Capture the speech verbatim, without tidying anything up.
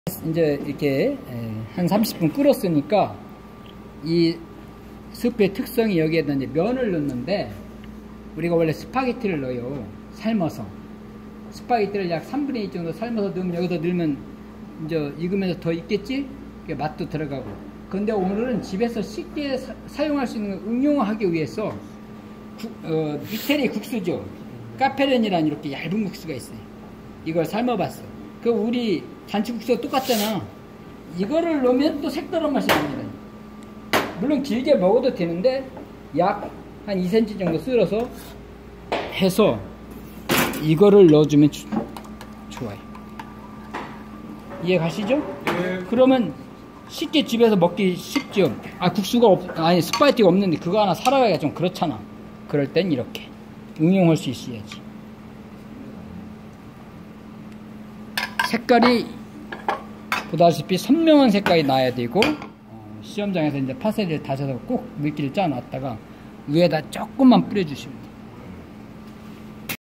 이제 이렇게 한 삼십 분 끓었으니까 이 스프의 특성이 여기에다 이제 면을 넣는데, 우리가 원래 스파게티를 넣어요. 삶아서. 스파게티를 약 삼분의 이 정도 삶아서 넣으면, 여기다 넣으면 이제 익으면서 더 익겠지? 맛도 들어가고. 근데 오늘은 집에서 쉽게 사, 사용할 수 있는 걸 응용하기 위해서 국, 어, 이태리 국수죠. 카페렌이라는 이렇게 얇은 국수가 있어요. 이걸 삶아봤어. 그 우리 잔치국수가 똑같잖아. 이거를 넣으면 또 색다른 맛이 납니다. 물론 길게 먹어도 되는데 약 한 이 센티미터 정도 썰어서 해서 이거를 넣어주면 주, 좋아요. 이해 가시죠? 네. 그러면 쉽게 집에서 먹기 쉽죠. 아, 국수가 없, 아니 스파게티가 없는데 그거 하나 사러가기가 좀 그렇잖아. 그럴 땐 이렇게 응용할 수 있어야지. 색깔이 보다시피 선명한 색깔이 나야 되고, 어, 시험장에서 이제 파세리를 다져서 꼭 물기를 짜 놨다가 위에다 조금만 뿌려주시면 돼요.